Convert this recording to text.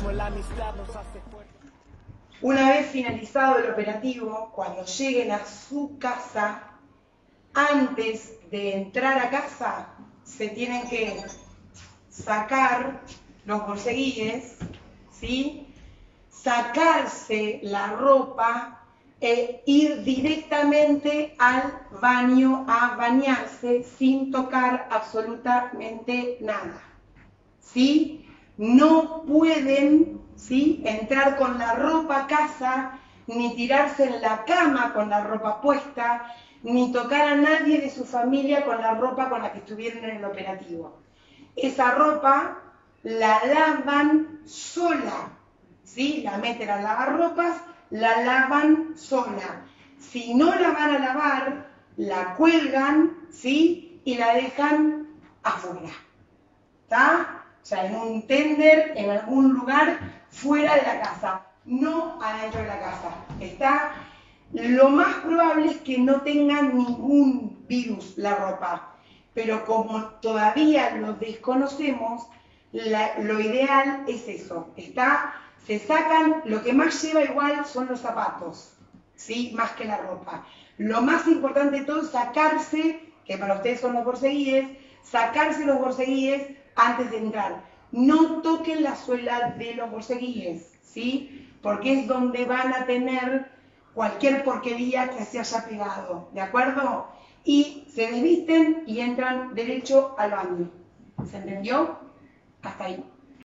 Una vez finalizado el operativo, cuando lleguen a su casa, antes de entrar a casa, se tienen que sacar los borseguíes, ¿sí? Sacarse la ropa e ir directamente al baño a bañarse sin tocar absolutamente nada, ¿sí? No pueden, ¿sí?, entrar con la ropa a casa, ni tirarse en la cama con la ropa puesta, ni tocar a nadie de su familia con la ropa con la que estuvieron en el operativo. Esa ropa la lavan sola, ¿sí? La meten al lavarropas, la lavan sola. Si no la van a lavar, la cuelgan, ¿sí?, y la dejan afuera, ¿está? O sea, en un tender, en algún lugar fuera de la casa, no adentro de la casa, ¿está? Lo más probable es que no tengan ningún virus la ropa, pero como todavía lo desconocemos, lo ideal es eso, ¿está? Se sacan, lo que más lleva igual son los zapatos, ¿sí?, más que la ropa. Lo más importante de todo es sacarse, que para ustedes son los borseguíes, sacarse los borseguíes antes de entrar. No toquen la suela de los borseguíes, ¿sí?, porque es donde van a tener cualquier porquería que se haya pegado, ¿de acuerdo? Y se desvisten y entran derecho al baño. ¿Se entendió? Hasta ahí.